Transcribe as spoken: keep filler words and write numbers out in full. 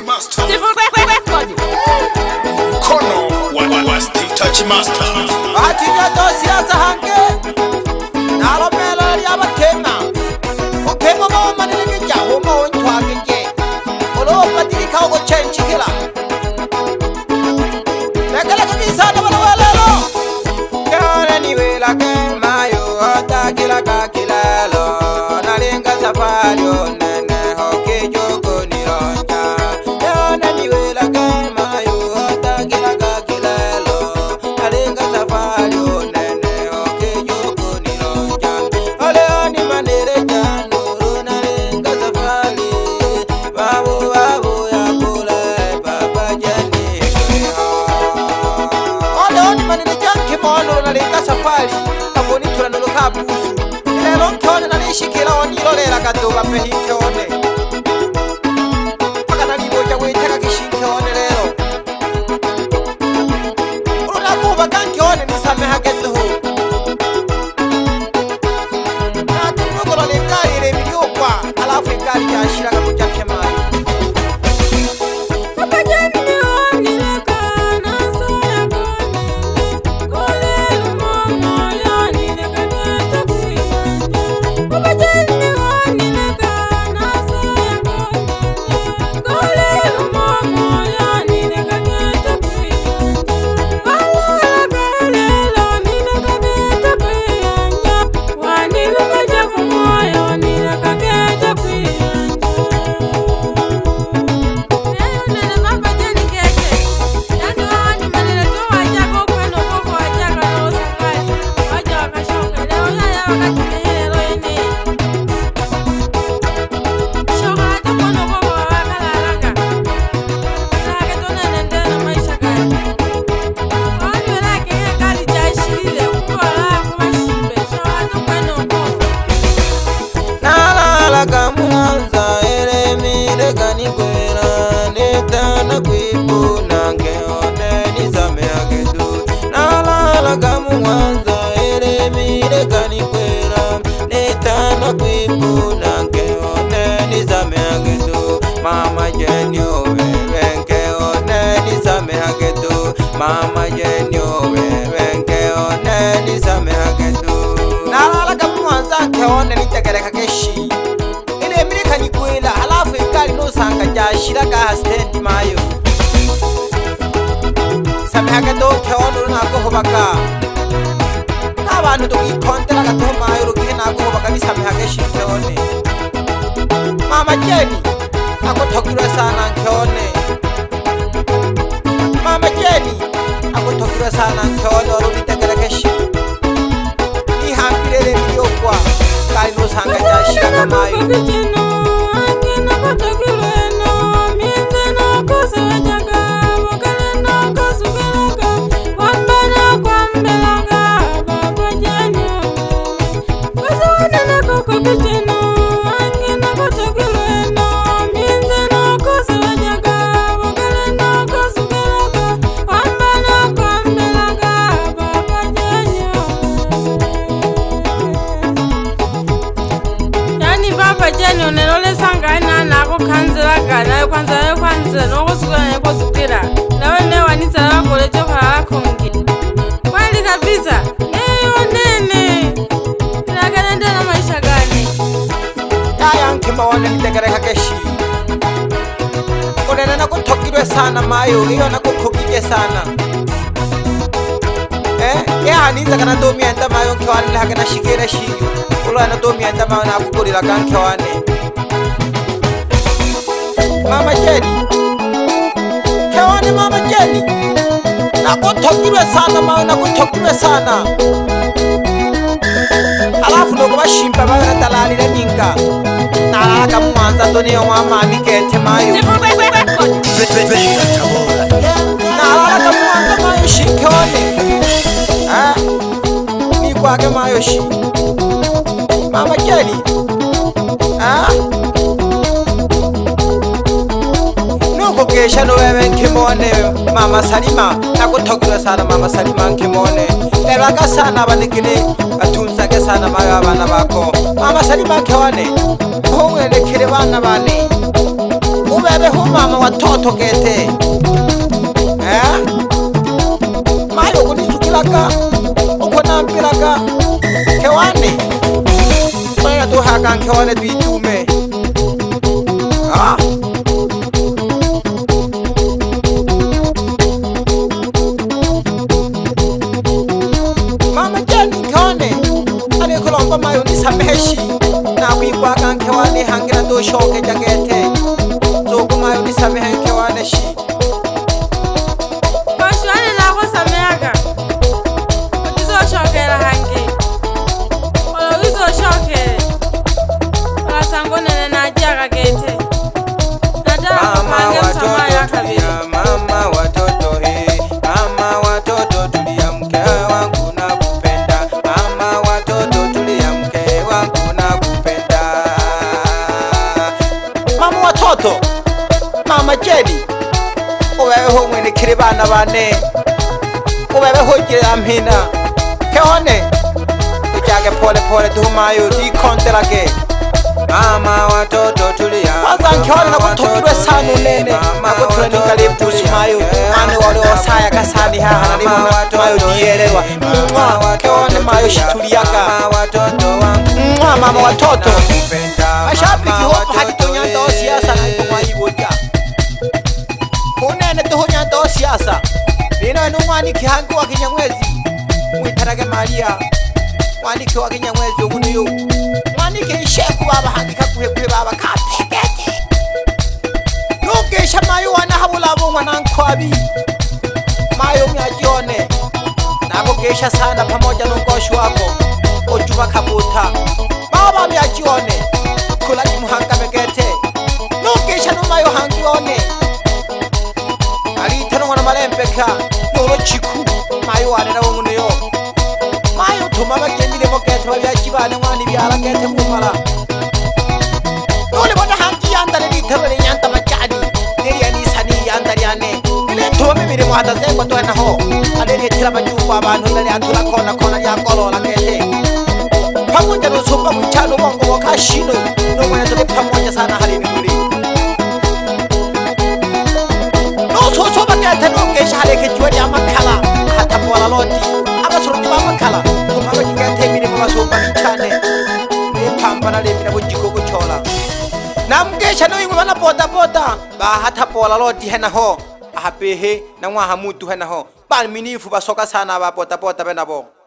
Master. Kono wa wa Steve Master. Atinya dosia zahange. Nalo mela ya batema. Okemo mo manile ke jaho mo ntwa ke. Olo patiri ka go change kila. Nakala ke bisa na bana walelo. Kana ni wela ke mayo ata kila ka kila lo. Nalenga safari onene hoke jogo ni ronja. Kana ni wela ke mayo ata kila ka kila lo. Nalenga safari onene hoke jogo ni ronja. Ole ani manere jano nalenga safari. Babu babu ya kula baba jani. Ole ani manere janke mono nalenga safari. Kaboni tulando kabusu. Lelo kone nalishikila onilolera kadoba pehike one. Pagana liboja weteka kishike one lelo. Uruna kuba kanke one nisame hagetu hu. Nati mugolo lengari ile miliokwa. Alafu lengari jashira kabuja kemai. Papa jani oni leka nasa ya kone. Kole lumomo yani leka geta kuya. Papa jani oni leka nasa ya kone. Kole lumomo yani leka geta kuya. Wala kale lo ni leka geta kuya. Wani lumaja kumoyo ni leka geta kuya. Mama Jenyo wenke one ni same hagetu. Mama Jenyo wenke one ni same hagetu. Nalala kamwanza ke one ni tegereka keshi. Ile Amerika ni kwela halafu ikali no sanga jashira ka stand mayo. Same hagetu ke one na ko hobaka. Abantu tukikontela ka to mayo rukina ko hobaka ni same hageshi ke one. Mama Jenny ako tokira sana nkone. Mama Jenny ako tokira sana nkone olu nitegerekeshi. Ni hampirele niyokwa kali no sanga jashira kamayo. Jenny onelole sanga ina nako kanzira gana kwanza kwanza no kusukana ko zukira nawe ne wanitsa bakole cyo harakongi kwali kabisa neyo nene nagana ndana maisha gani Taya nkima wane nitegereka keshi. Onena nakutokirwe sana mayo iyo nakukukije sana. Eh ya niza kana domi enda mayo kwani lahagana shikira shi. Ulo ana domi enda mayo nakugurira kanke wane. Mama Jenny Kewane Mama Jenny nakutokirwe sana mayo nakutokirwe sana. Alafu no bashimba bana dalalira ninga. Nalala kamwanza doniyo mama mikete mayo. Nalala kamwanza mayo shikone. Ah, ni kwake mayo shi. Mama Jenny. Ah. Nuko kesha no wewe nkimone Mama Salima nakutokira sana Mama Salima nkimone. Lebaga sana abanikine atunza ke sana mayo abana bako. Mama Salima Kewane. Hongwe lekire bana bane. ubebe hu mama watoto kete eh mayo kunisukilaka uko nampilaka kewane bana tuhaka kewane tuitume ah mama jeni kewane ane kulomba mayo nisameshi na kuikwa kan kewane hangira do shoke jagete zogo mayo nisamehe kewane shi bashwane nako sameaga utizo shokera hange ola wizo shokere ola sangonene najaga gete nadara kupange mtamaya kabiri mama watoto he mama watoto tulia mke wangu na kupenda mama watoto tulia mke wangu na kupenda mama watoto mama Jeni ubeho mwene kiri bana bane ubeho gira mpina keone ujage pole pole tumayo dikontelage mama watoto tulia kwanza nkiona nakutokirwe sana unene nakutule nikalipusi mayo ane wale osaya kasani haha nalimona mayo diyelewa mwa keone mayo shituliaga mwa mama watoto mashabiki hopo hadi tunyanda o siasa na ipo mwahiboja unene tuhunyanda o siasa nino enu mwaniki hangi wa kinyamwezi mwitarage Maria mwaniki wa kinyamwezi ugunuyo mwaniki isheku baba hangi kakuhe kuhe baba kapegete nugesha mayo wanahabula bongwa nankwabi mayo myajione nakugesha sana pamoja nongoshi wako ojuba kabuta baba myajione kulaji muhanga megete nugesha numayo hangi one alitano wana malempeka noro chiku mayo wanera womuneyo mayo tumama gemile mokete babyakibane mwani byala gete kumala nole bona hangi yandale litero le nyanta majani neri yani sani yandale yane ile tome mire mwata zeko to naho alele tira bajuko abantu ile atula kona kona ya kolola gete pamoja no sopa mchano bongo wakashino no mwana tole pamoja sana hali nuri so so bagate no ke shale ke jwari amakala hata bola loti abasuru di amakala to mama kigate mire mama so banichane e pambana le mina bojiko kuchola namgesha no ingwe bana boda boda ba hata bola loti hena ho ahapehe na ngwa hamutu hena ho ba minifu basoka sana ba boda boda benabo